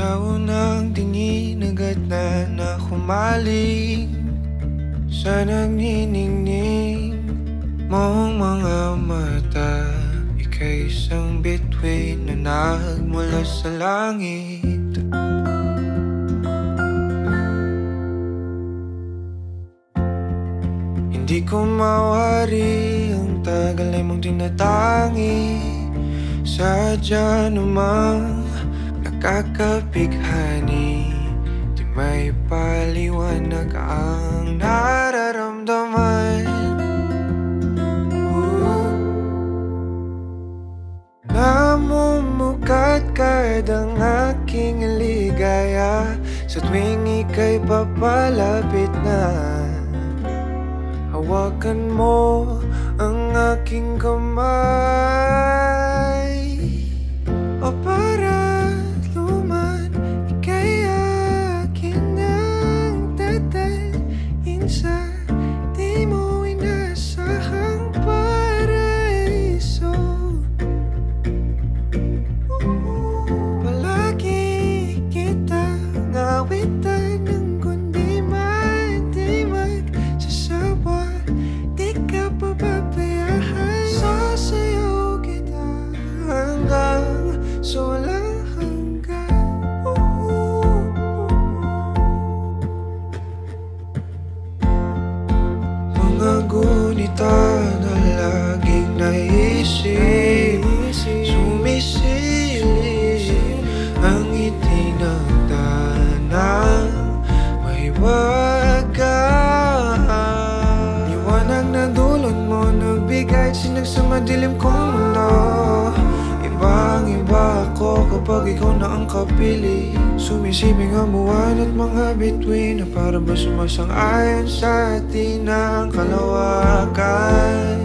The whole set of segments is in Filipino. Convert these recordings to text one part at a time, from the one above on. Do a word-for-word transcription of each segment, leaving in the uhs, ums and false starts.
Sa unang tingin agad na na humaling sa nagniningning mong mga mata. Ika'y isang bituin na nagmula sa langit. Hindi ko mawari ang tagal ay mong tinatangi. Sadya namang nakakapighani, di may paliwanag ang nararamdaman. uh. Namumukat kadang aking ligaya sa tuwing ika'y papalapit na. Hawakan mo ang aking kamay, o paraluman, ika'y akin ang tatalin sa di mo inasahang paraiso. Palagi kitang awitan ng kundi man-dimag sasawa, di ka pababayaan. Sasayaw kita hanggang sa walang hanggan. Mga gunita na laging naisip, sumisilip ang itinagdanang may wagaan. Liwanag na dulot mo nagbigay sinag sa madilim kong mundo. Ibang-iba ako kapag ikaw na ang kapili. Sumisibing ang buwan at mga bituin na para ba sumasang-ayon sa atin ang kalawakan.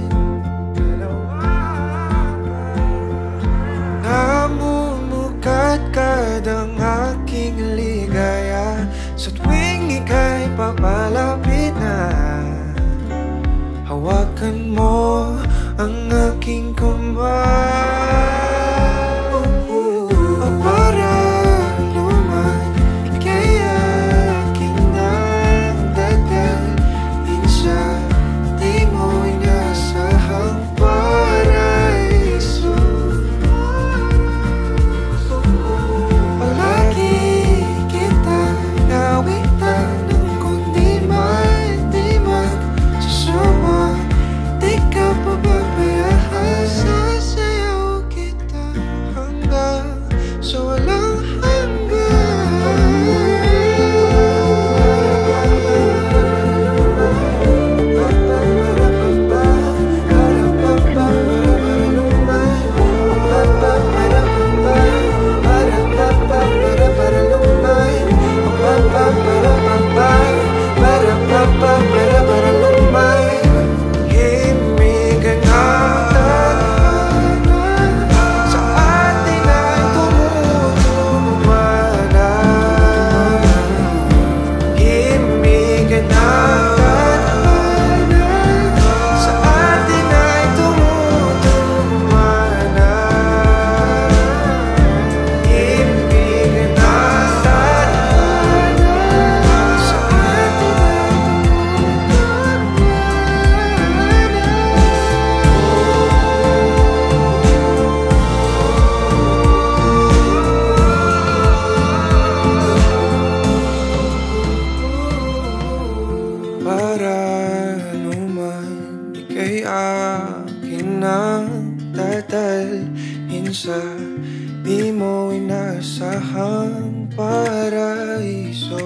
Namumukat kadang aking ligaya sa tuwing ika'y papalapit na. Hawakan mo ang aking kamay. Paraluman, ika'y akin ang tatalhin sa di mo inasahang paraiso.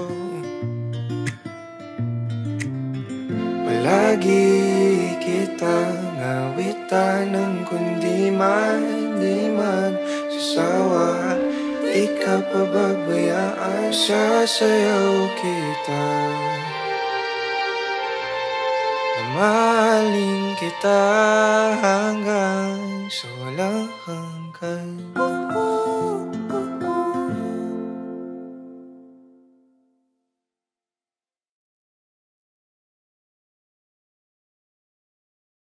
Palagi kitang awitan ng kundi man di man sasawa, di ka pababayaan. Sasayaw kita, mahalin kita hanggang sa walang hanggan.